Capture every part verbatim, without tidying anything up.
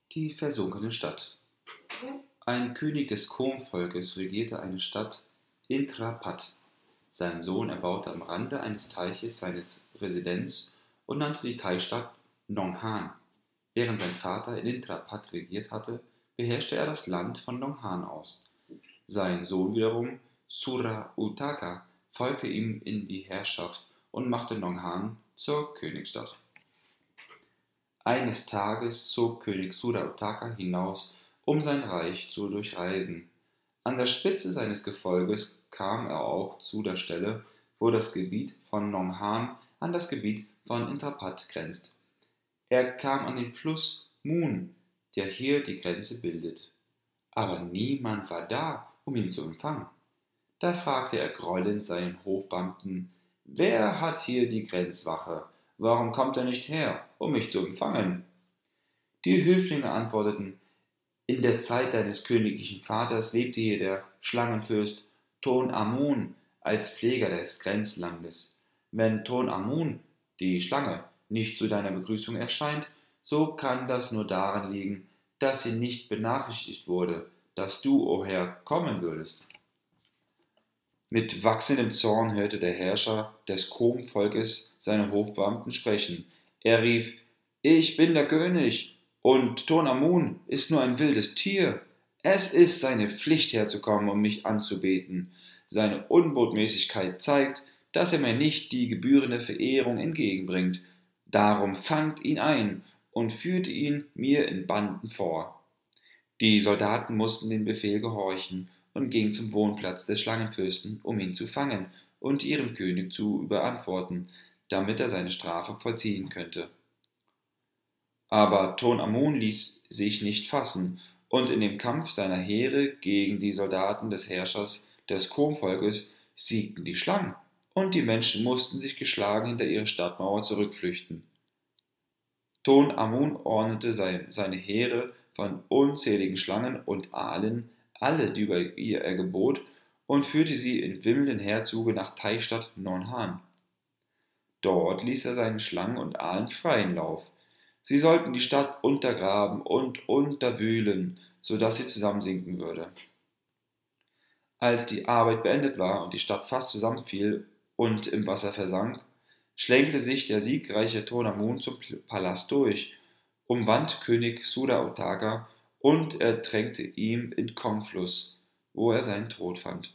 Die versunkene Stadt. Ein König des Kom-Volkes regierte eine Stadt Indrapat. Sein Sohn erbaute am Rande eines Teiches seine Residenz und nannte die Teichstadt Nonghan. Während sein Vater in Indrapat regiert hatte, beherrschte er das Land von Nonghan aus. Sein Sohn wiederum, Sura Utaka, folgte ihm in die Herrschaft und machte Nonghan zur Königsstadt. Eines Tages zog König Sura Utaka hinaus, um sein Reich zu durchreisen. An der Spitze seines Gefolges kam er auch zu der Stelle, wo das Gebiet von Nonghan an das Gebiet von Indrapat grenzt. Er kam an den Fluss Mun, der hier die Grenze bildet. Aber niemand war da, um ihn zu empfangen. Da fragte er grollend seinen Hofbeamten: Wer hat hier die Grenzwache? Warum kommt er nicht her, um mich zu empfangen? Die Höflinge antworteten: In der Zeit deines königlichen Vaters lebte hier der Schlangenfürst Ton Amun als Pfleger des Grenzlandes. Wenn Ton Amun, die Schlange, nicht zu deiner Begrüßung erscheint, so kann das nur daran liegen, dass sie nicht benachrichtigt wurde, dass du, o Herr, kommen würdest. Mit wachsendem Zorn hörte der Herrscher des Kom-Volkes seine Hofbeamten sprechen. Er rief: Ich bin der König, und Ton Amun ist nur ein wildes Tier. Es ist seine Pflicht herzukommen, um mich anzubeten. Seine Unbotmäßigkeit zeigt, dass er mir nicht die gebührende Verehrung entgegenbringt. Darum fangt ihn ein und führt ihn mir in Banden vor. Die Soldaten mussten dem Befehl gehorchen und gingen zum Wohnplatz des Schlangenfürsten, um ihn zu fangen und ihrem König zu überantworten, damit er seine Strafe vollziehen könnte. Aber Ton Amun ließ sich nicht fassen, und in dem Kampf seiner Heere gegen die Soldaten des Herrschers des Kom-Volkes siegten die Schlangen, und die Menschen mussten sich geschlagen hinter ihre Stadtmauer zurückflüchten. Ton Amun ordnete seine Heere von unzähligen Schlangen und Aalen, alle, die über ihr er gebot, und führte sie in wimmelndem Heerzuge nach Teichstadt Nonghan. Dort ließ er seinen Schlangen und Aalen freien Lauf. Sie sollten die Stadt untergraben und unterwühlen, so dass sie zusammensinken würde. Als die Arbeit beendet war und die Stadt fast zusammenfiel und im Wasser versank, schlängelte sich der siegreiche Ton Amun zum Palast durch, umwand König Sura Utaka und ertränkte ihm in Kong-Fluss, wo er seinen Tod fand.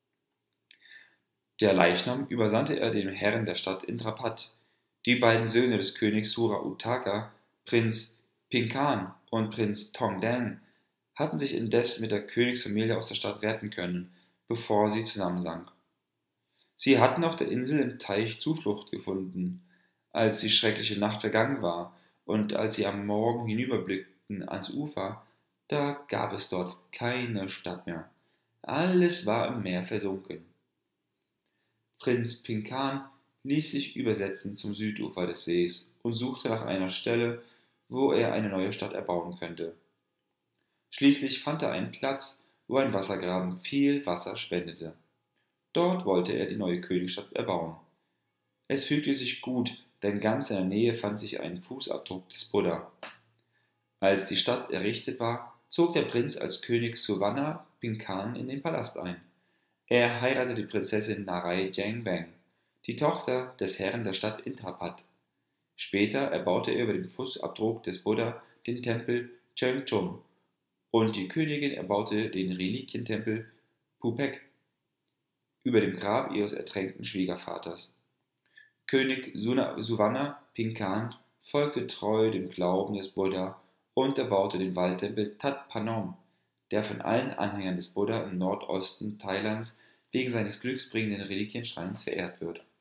Der Leichnam übersandte er dem Herren der Stadt Indrapat. Die beiden Söhne des Königs Sura Utaka, Prinz Pinkan und Prinz Tongdang, hatten sich indes mit der Königsfamilie aus der Stadt retten können, bevor sie zusammensank. Sie hatten auf der Insel im Teich Zuflucht gefunden, als die schreckliche Nacht vergangen war, und als sie am Morgen hinüberblickten ans Ufer, da gab es dort keine Stadt mehr. Alles war im Meer versunken. Prinz Pinkan ließ sich übersetzen zum Südufer des Sees und suchte nach einer Stelle, wo er eine neue Stadt erbauen könnte. Schließlich fand er einen Platz, wo ein Wassergraben viel Wasser spendete. Dort wollte er die neue Königsstadt erbauen. Es fügte sich gut, denn ganz in der Nähe fand sich ein Fußabdruck des Buddha. Als die Stadt errichtet war, zog der Prinz als König Suvarna Pinkan in den Palast ein. Er heiratete die Prinzessin Narai Jengbang, die Tochter des Herrn der Stadt Indrapat. Später erbaute er über dem Fußabdruck des Buddha den Tempel Chengchun und die Königin erbaute den Reliquientempel Phupek über dem Grab ihres ertränkten Schwiegervaters. König Suvarna Pinkan folgte treu dem Glauben des Buddha und erbaute den Waldtempel Tat Panom, der von allen Anhängern des Buddha im Nordosten Thailands wegen seines glücksbringenden Reliquienschreins verehrt wird.